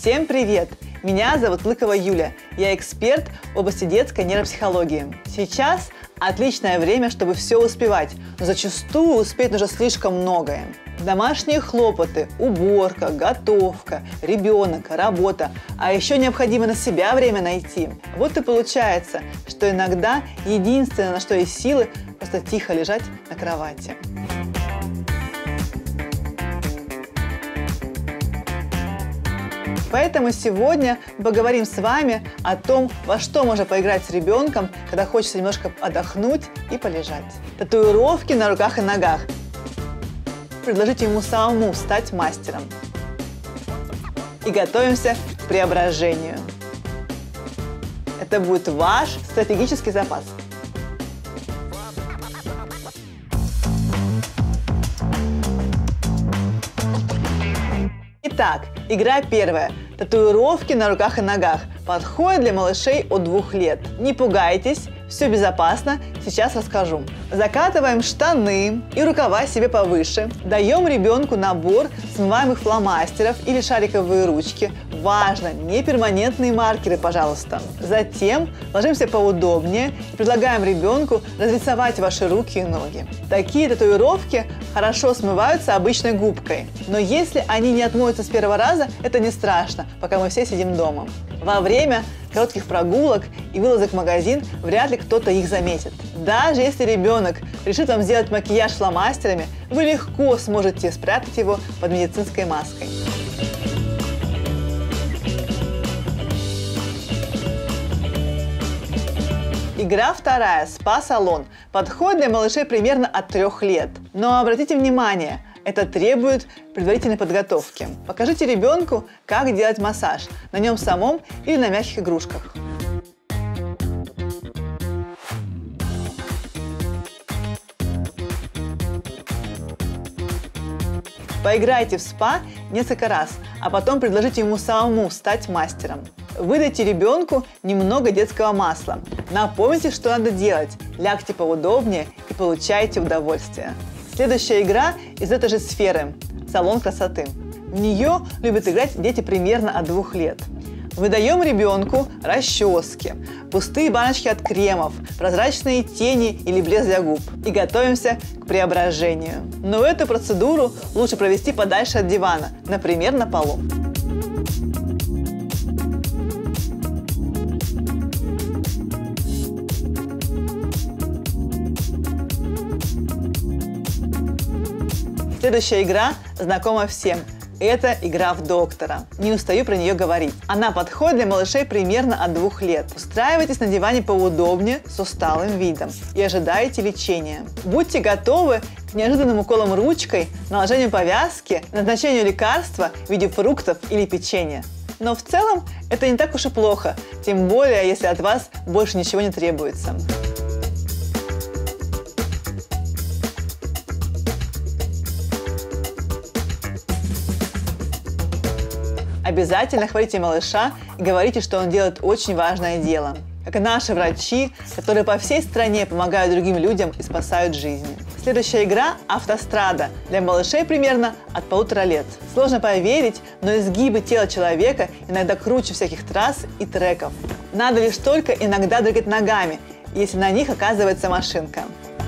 Всем привет! Меня зовут Лыкова Юля. Я эксперт в области детской нейропсихологии. Сейчас отличное время, чтобы все успевать, но зачастую успеть нужно слишком многое. Домашние хлопоты, уборка, готовка, ребенок, работа, а еще необходимо на себя время найти. Вот и получается, что иногда единственное, на что есть силы, просто тихо лежать на кровати. Поэтому сегодня мы поговорим с вами о том, во что можно поиграть с ребенком, когда хочется немножко отдохнуть и полежать. Татуировки на руках и ногах. Предложите ему самому стать мастером. И готовимся к преображению. Это будет ваш стратегический запас. Итак, игра первая. Татуировки на руках и ногах. Подходит для малышей от 2 лет. Не пугайтесь, все безопасно, сейчас расскажу. Закатываем штаны и рукава себе повыше. Даем ребенку набор смываемых фломастеров или шариковые ручки. Важно, не перманентные маркеры, пожалуйста. Затем ложимся поудобнее и предлагаем ребенку разрисовать ваши руки и ноги. Такие татуировки хорошо смываются обычной губкой. Но если они не отмоются с первого раза, это не страшно, пока мы все сидим дома. Во время коротких прогулок и вылазок в магазин вряд ли кто-то их заметит. Даже если ребенок решит вам сделать макияж фломастерами, вы легко сможете спрятать его под медицинской маской. Игра вторая. Спа-салон. Подходит для малышей примерно от 3 лет. Но обратите внимание, это требует предварительной подготовки. Покажите ребенку, как делать массаж на нем самом или на мягких игрушках. Поиграйте в спа несколько раз, а потом предложите ему самому стать мастером. Выдайте ребенку немного детского масла. Напомните, что надо делать. Лягте поудобнее и получайте удовольствие. Следующая игра из этой же сферы – салон красоты. В нее любят играть дети примерно от 2 лет. Выдаем ребенку расчески, пустые баночки от кремов, прозрачные тени или блеск для губ. И готовимся к преображению. Но эту процедуру лучше провести подальше от дивана, например, на полу. Следующая игра знакома всем. Это игра в доктора. Не устаю про нее говорить. Она подходит для малышей примерно от 2 лет. Устраивайтесь на диване поудобнее, с усталым видом и ожидайте лечения. Будьте готовы к неожиданным уколам ручкой, наложению повязки, назначению лекарства в виде фруктов или печенья. Но в целом это не так уж и плохо, тем более, если от вас больше ничего не требуется. Обязательно хвалите малыша и говорите, что он делает очень важное дело. Как и наши врачи, которые по всей стране помогают другим людям и спасают жизни. Следующая игра – автострада. Для малышей примерно от 1,5 лет. Сложно поверить, но изгибы тела человека иногда круче всяких трасс и треков. Надо лишь только иногда двигать ногами, если на них оказывается машинка.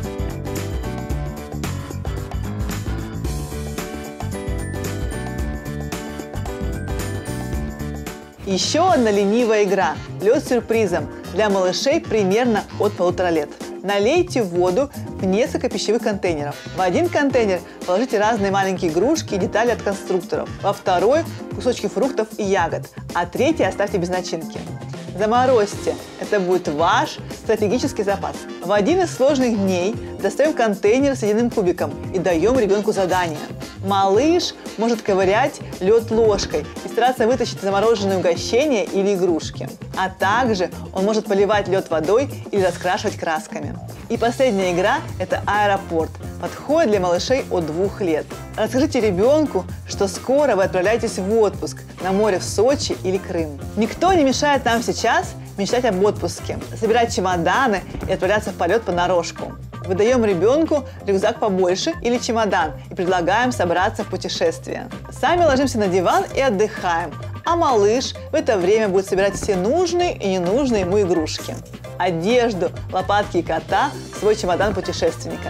Еще одна ленивая игра – лед с сюрпризом для малышей примерно от 1,5 лет. Налейте воду в несколько пищевых контейнеров. В один контейнер положите разные маленькие игрушки и детали от конструкторов. Во второй – кусочки фруктов и ягод, а третий оставьте без начинки. Заморозьте. Это будет ваш стратегический запас. В один из сложных дней достаем контейнер с ледяным кубиком и даем ребенку задание. Малыш может ковырять лед ложкой и стараться вытащить замороженные угощения или игрушки. А также он может поливать лед водой или раскрашивать красками. И последняя игра – это аэропорт. Подходит для малышей от 2 лет. Расскажите ребенку, что скоро вы отправляетесь в отпуск на море в Сочи или Крым. Никто не мешает нам сейчас мечтать об отпуске, собирать чемоданы и отправляться в полет понарошку. Выдаем ребенку рюкзак побольше или чемодан и предлагаем собраться в путешествие. Сами ложимся на диван и отдыхаем, А малыш в это время будет собирать все нужные и ненужные ему игрушки. Одежду, лопатки и кота в свой чемодан путешественника.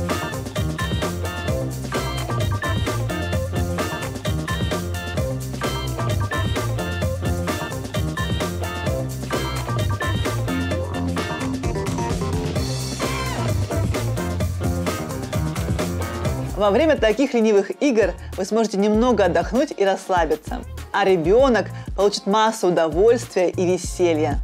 Во время таких ленивых игр вы сможете немного отдохнуть и расслабиться, а ребенок получит массу удовольствия и веселья.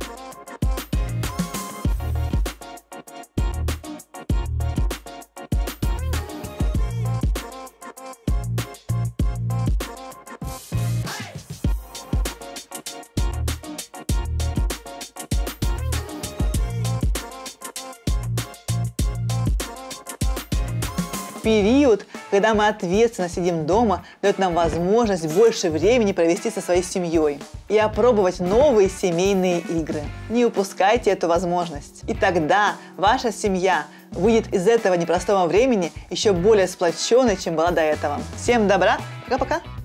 Период, когда мы ответственно сидим дома, дает нам возможность больше времени провести со своей семьей и опробовать новые семейные игры. Не упускайте эту возможность. И тогда ваша семья выйдет из этого непростого времени еще более сплоченной, чем была до этого. Всем добра, пока-пока!